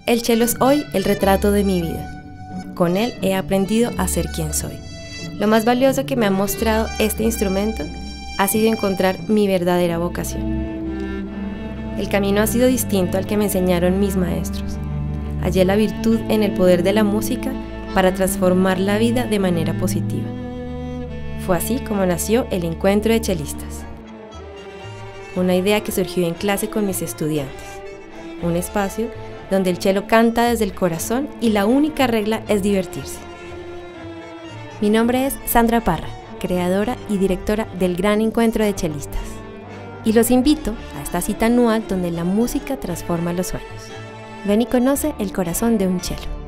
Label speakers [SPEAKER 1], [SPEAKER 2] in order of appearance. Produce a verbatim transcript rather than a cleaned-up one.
[SPEAKER 1] El cello es hoy el retrato de mi vida. Con él he aprendido a ser quien soy. Lo más valioso que me ha mostrado este instrumento ha sido encontrar mi verdadera vocación. El camino ha sido distinto al que me enseñaron mis maestros. Hallé la virtud en el poder de la música para transformar la vida de manera positiva. Fue así como nació el Encuentro de Chelistas. Una idea que surgió en clase con mis estudiantes. Un espacio donde el cello canta desde el corazón y la única regla es divertirse. Mi nombre es Sandra Parra, creadora y directora del Gran Encuentro de Chelistas. Y los invito a esta cita anual donde la música transforma los sueños. Ven y conoce el corazón de un cello.